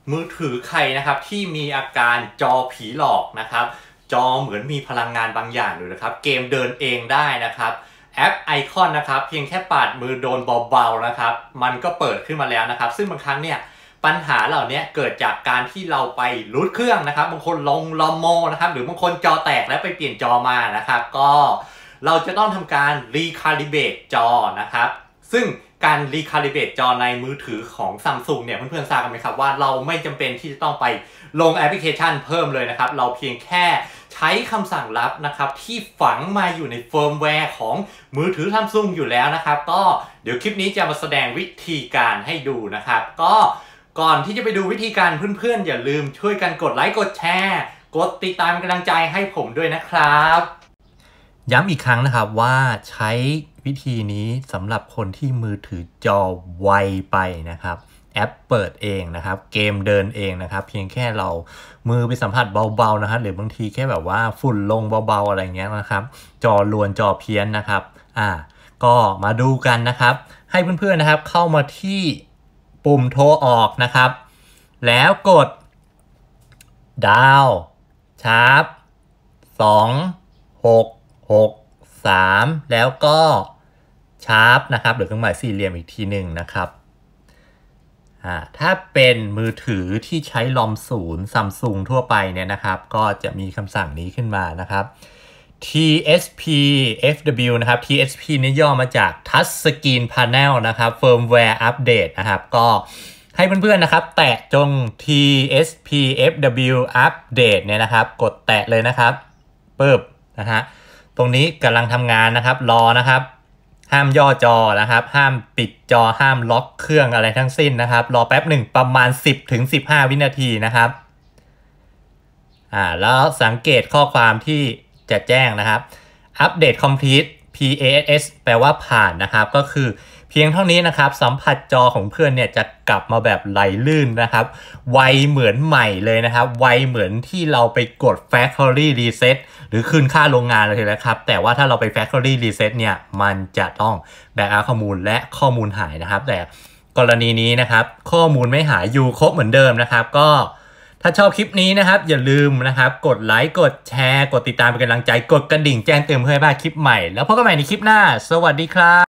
มือถือใครนะครับที่มีอาการจอผีหลอกนะครับจอเหมือนมีพลังงานบางอย่างอยู่นะครับเกมเดินเองได้นะครับแอปไอคอนนะครับเพียงแค่ปาดมือโดนเบาๆนะครับมันก็เปิดขึ้นมาแล้วนะครับซึ่งบางครั้งเนี่ยปัญหาเหล่านี้เกิดจากการที่เราไปรูทเครื่องนะครับบางคนลงลอมโมนะครับหรือบางคนจอแตกแล้วไปเปลี่ยนจอมานะครับก็เราจะต้องทำการรีคาลิเบรตจอนะครับซึ่งการรีคาลิเบรตจอในมือถือของ Samsung เนี่ยเพื่อนๆทราบกันไหมครับว่าเราไม่จำเป็นที่จะต้องไปลงแอปพลิเคชันเพิ่มเลยนะครับเราเพียงแค่ใช้คำสั่งลับนะครับที่ฝังมาอยู่ในเฟิร์มแวร์ของมือถือ Samsung อยู่แล้วนะครับก็เดี๋ยวคลิปนี้จะมาแสดงวิธีการให้ดูนะครับก็ก่อนที่จะไปดูวิธีการเพื่อนๆอย่าลืมช่วยกันกดไลค์กดแชร์กดติดตามกำลังใจให้ผมด้วยนะครับย้ำอีกครั้งนะครับว่าใช้วิธีนี้สำหรับคนที่มือถือจอไวไปนะครับแอปเปิดเองนะครับเกมเดินเองนะครับเพียงแค่เรามือไปสัมผัสเบาๆนะครับหรือบางทีแค่แบบว่าฝุ่นลงเบาๆอะไรเงี้ยนะครับจอลวนจอเพี้ยนนะครับก็มาดูกันนะครับให้เพื่อนๆนะครับเข้ามาที่ปุ่มโทรออกนะครับแล้วกดดาวชาร์ป2663แล้วก็ชาร์ปนะครับหรือเครื่องหมายสี่เหลี่ยมอีกทีหนึ่งนะครับถ้าเป็นมือถือที่ใช้ลอม0 Samsung ทั่วไปเนี่ยนะครับก็จะมีคำสั่งนี้ขึ้นมานะครับ TSP FW นะครับ TSP นี่ย่อมาจาก Touch Screen Panel นะครับ Firmware Update นะครับก็ให้เพื่อนๆนะครับแตะจง TSP FW Update เนี่ยนะครับกดแตะเลยนะครับปึ๊บนะฮะตรงนี้กำลังทำงานนะครับรอนะครับห้ามย่อจอนะครับห้ามปิดจอห้ามล็อกเครื่องอะไรทั้งสิ้นนะครับรอแป๊บหนึ่งประมาณ 10-15 วินาทีนะครับแล้วสังเกตข้อความที่จะแจ้งนะครับ Update Complete PASS แปลว่าผ่านนะครับก็คือเพียงเท่านี้นะครับสัมผัสจอของเพื่อนเนี่ยจะกลับมาแบบไหลลื่นนะครับไวเหมือนใหม่เลยนะครับไวเหมือนที่เราไปกด Factory Reset หรือคืนค่าโรงงานเลยนะครับแต่ว่าถ้าเราไป Factory Reset เนี่ยมันจะต้องแบ็กอัพข้อมูลและข้อมูลหายนะครับแต่กรณีนี้นะครับข้อมูลไม่หายอยู่ครบเหมือนเดิมนะครับก็ถ้าชอบคลิปนี้นะครับอย่าลืมนะครับกดไลค์กดแชร์กดติดตามเป็นกำลังใจกดกระดิ่งแจ้งเตือนเพื่อให้พลาดคลิปใหม่แล้วพบกันใหม่ในคลิปหน้าสวัสดีครับ